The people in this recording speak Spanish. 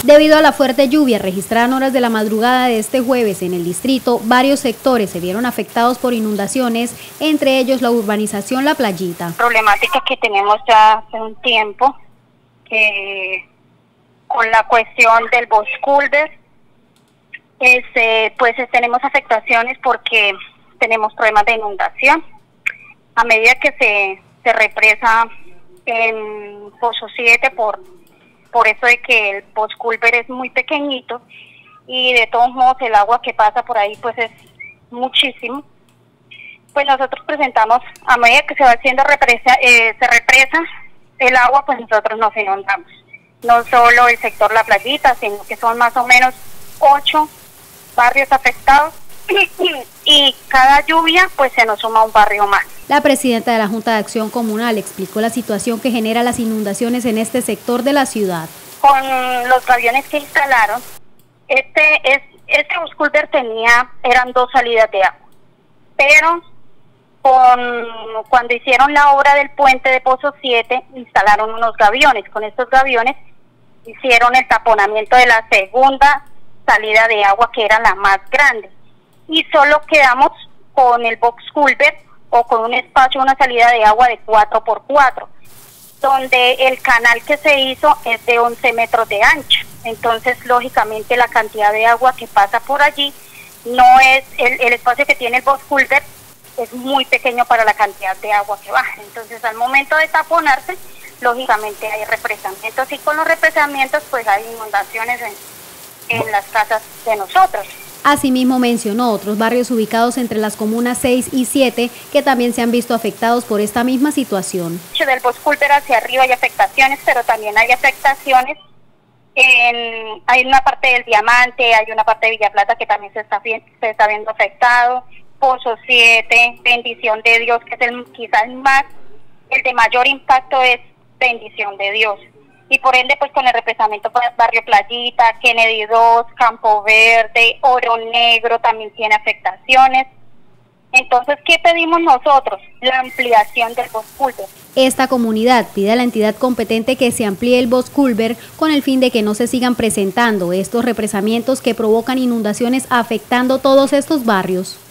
Debido a la fuerte lluvia registrada en horas de la madrugada de este jueves en el distrito, varios sectores se vieron afectados por inundaciones, entre ellos la urbanización La Playita. Problemática que tenemos ya hace un tiempo, con la cuestión del Bosculver, pues tenemos afectaciones porque tenemos problemas de inundación. A medida que se represa en Pozo 7 por eso de que el Bosculver es muy pequeñito y de todos modos el agua que pasa por ahí pues es muchísimo. Pues nosotros presentamos, a medida que se va haciendo se represa el agua, pues nosotros nos inundamos. No solo el sector La Playita, sino que son más o menos 8 barrios afectados y cada lluvia pues se nos suma un barrio más. La presidenta de la Junta de Acción Comunal explicó la situación que genera las inundaciones en este sector de la ciudad. Con los gaviones que instalaron, este Bosculver eran 2 salidas de agua, pero cuando hicieron la obra del puente de Pozo 7, instalaron unos gaviones. Con estos gaviones hicieron el taponamiento de la segunda salida de agua, que era la más grande, y solo quedamos con el Bosculver o con un espacio, una salida de agua de 4x4, donde el canal que se hizo es de 11 metros de ancho. Entonces, lógicamente, la cantidad de agua que pasa por allí no es, el espacio que tiene el Bosculver es muy pequeño para la cantidad de agua que baja. Entonces, al momento de taponarse, lógicamente hay represamientos, y con los represamientos pues hay inundaciones en las casas de nosotros. Asimismo mencionó otros barrios ubicados entre las comunas 6 y 7 que también se han visto afectados por esta misma situación. Del Bosculver hacia arriba hay afectaciones, pero también hay afectaciones hay una parte del Diamante, hay una parte de Villa Plata que también se está viendo afectado. Pozo 7, Bendición de Dios, que es quizás el de mayor impacto es Bendición de Dios. Y por ende, pues con el represamiento Barrio Playita, Kennedy 2, Campo Verde, Oro Negro también tiene afectaciones. Entonces, ¿qué pedimos nosotros? La ampliación del Bosculver. Esta comunidad pide a la entidad competente que se amplíe el Bosculver con el fin de que no se sigan presentando estos represamientos que provocan inundaciones afectando todos estos barrios.